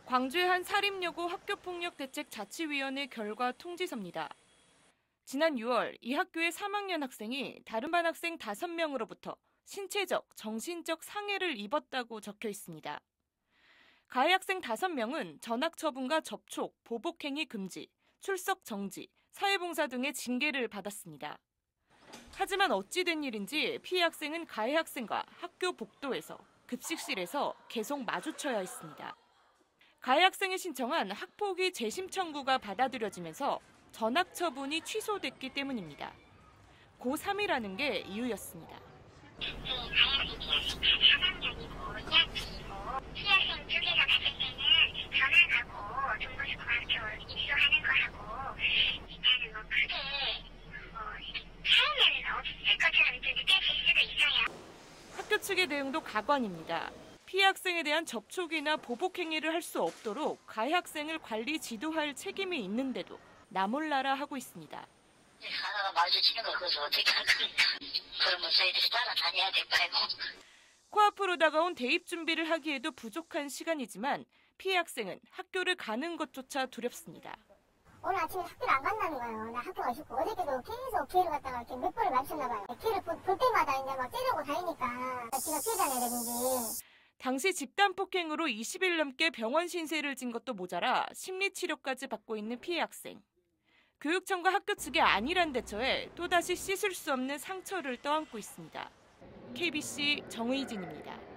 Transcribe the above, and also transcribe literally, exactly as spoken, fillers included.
광주의 한 사립여고 학교폭력대책자치위원회 결과 통지서입니다. 지난 유월 이 학교의 삼 학년 학생이 다른 반 학생 다섯 명으로부터 신체적, 정신적 상해를 입었다고 적혀 있습니다. 가해 학생 다섯 명은 전학 처분과 접촉, 보복행위 금지, 출석 정지, 사회봉사 등의 징계를 받았습니다. 하지만 어찌 된 일인지 피해 학생은 가해 학생과 학교 복도에서, 급식실에서 계속 마주쳐야 했습니다. 가해 학생이 신청한 학폭위 재심 청구가 받아들여지면서 전학 처분이 취소됐기 때문입니다. 고삼 이라는 게 이유였습니다. 학교 측의 대응도 가관입니다. 피해 학생에 대한 접촉이나 보복 행위를 할 수 없도록 가해 학생을 관리 지도할 책임이 있는데도 나몰라라 하고 있습니다. 하나가 마주치는 걸 그것을 어떻게 할 겁니까? 그러면 저희들이 따라다녀야 될까요? 코앞으로 다가온 대입 준비를 하기에도 부족한 시간이지만 피해 학생은 학교를 가는 것조차 두렵습니다. 오늘 아침에 학교를 안 간다는 거예요. 나 학교가 싶고 어저께도 계속 기회를 갖다가 이렇게 몇 번을 맞췄나 봐요. 기회를 볼, 볼 때마다 이제 막 째려고 다니니까 지가 피해 다녀야 되는지. 당시 집단 폭행으로 이십 일 넘게 병원 신세를 진 것도 모자라 심리치료까지 받고 있는 피해 학생. 교육청과 학교 측의 안일한 대처에 또다시 씻을 수 없는 상처를 떠안고 있습니다. 케이비씨 정의진입니다.